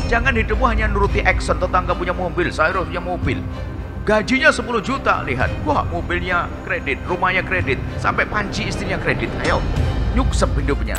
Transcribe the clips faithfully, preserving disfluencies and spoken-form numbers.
Jangan hidupmu hanya nuruti action, tetangga punya mobil, saya harus punya mobil. Gajinya sepuluh juta, lihat, wah mobilnya kredit, rumahnya kredit, sampai panci istrinya kredit. Ayo, nyuksep hidupnya.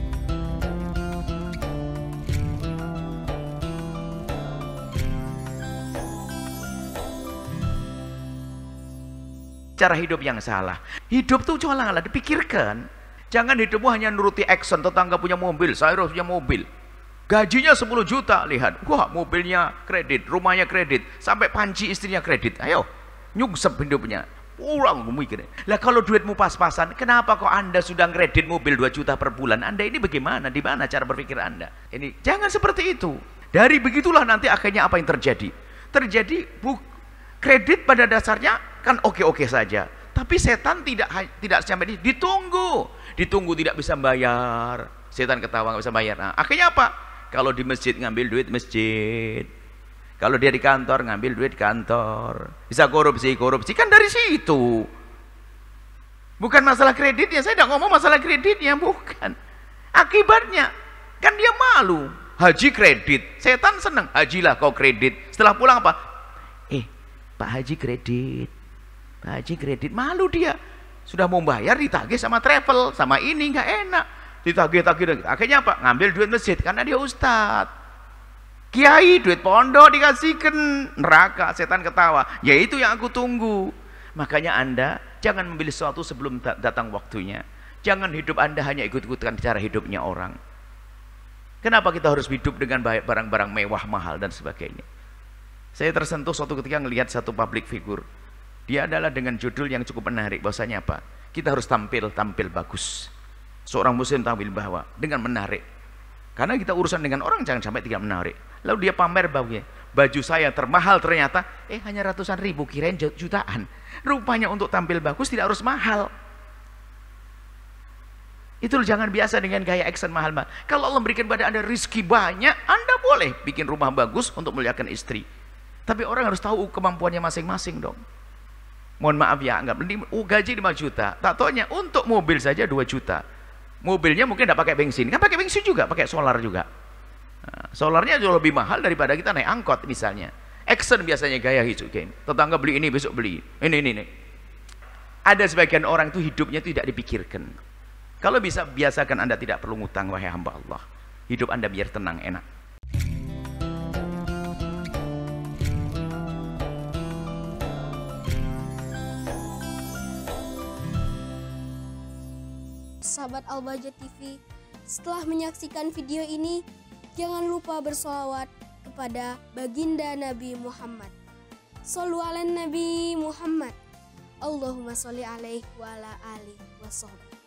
Cara hidup yang salah. Hidup tuh colah-lah dipikirkan. Jangan hidupmu hanya nuruti action, tetangga punya mobil, saya harus punya mobil. Gajinya sepuluh juta, lihat, wah mobilnya kredit, rumahnya kredit, sampai panci istrinya kredit. Ayo, nyuksep hidupnya. Pulang mikir. Lah kalau duitmu pas-pasan, kenapa kok Anda sudah kredit mobil dua juta per bulan? Anda ini bagaimana? Di mana cara berpikir Anda? Ini jangan seperti itu. Dari begitulah nanti akhirnya apa yang terjadi? Terjadi bu, kredit pada dasarnya kan oke-oke saja. Tapi setan tidak tidak sampai di, ditunggu. Ditunggu tidak bisa bayar. Setan ketawa nggak bisa bayar. Nah, akhirnya apa? Kalau di masjid ngambil duit masjid, kalau dia di kantor ngambil duit kantor, bisa korupsi korupsi kan dari situ. Bukan masalah kreditnya, saya tidak ngomong masalah kreditnya, bukan. Akibatnya kan dia malu. Haji kredit, setan senang. Hajilah kau kredit. Setelah pulang apa? Eh, Pak Haji kredit, Pak Haji kredit, malu dia. Sudah mau bayar ditagih sama travel, sama ini nggak enak. Ditagih-tagih, akhirnya apa? Ngambil duit masjid karena dia ustadz, kiai, duit pondok dikasihkan, neraka, setan ketawa. Ya itu yang aku tunggu. Makanya Anda jangan memilih sesuatu sebelum datang waktunya. Jangan hidup Anda hanya ikut-ikutan cara hidupnya orang. Kenapa kita harus hidup dengan barang-barang mewah, mahal dan sebagainya? Saya tersentuh suatu ketika melihat satu public figure. Dia adalah dengan judul yang cukup menarik. Bahwasanya apa? Kita harus tampil tampil bagus. Seorang muslim tampil bahwa dengan menarik. Karena kita urusan dengan orang jangan sampai tidak menarik. Lalu dia pamer bajunya. Baju saya termahal ternyata eh hanya ratusan ribu, kirain jutaan. Rupanya untuk tampil bagus tidak harus mahal. Itu jangan biasa dengan gaya action mahal-mahal. Kalau Allah memberikan pada Anda rezeki banyak, Anda boleh bikin rumah bagus untuk memuliakan istri. Tapi orang harus tahu kemampuannya masing-masing dong. Mohon maaf ya, anggap uh, gaji lima juta, tak taunya untuk mobil saja dua juta. Mobilnya mungkin tidak pakai bensin, kan pakai bensin juga, pakai solar juga. Nah, solarnya jauh lebih mahal daripada kita naik angkot misalnya. Action biasanya gaya hijau, tetangga beli ini besok beli ini ini ini. Ada sebagian orang itu hidupnya itu tidak dipikirkan. Kalau bisa biasakan Anda tidak perlu ngutang, wahai hamba Allah. Hidup Anda biar tenang, enak. Sahabat Al-Bahjah T V, setelah menyaksikan video ini, jangan lupa bersolawat kepada baginda Nabi Muhammad. Shollu ala Nabi Muhammad. Allahumma sholli alaihi wa ala alihi wa sahbihi.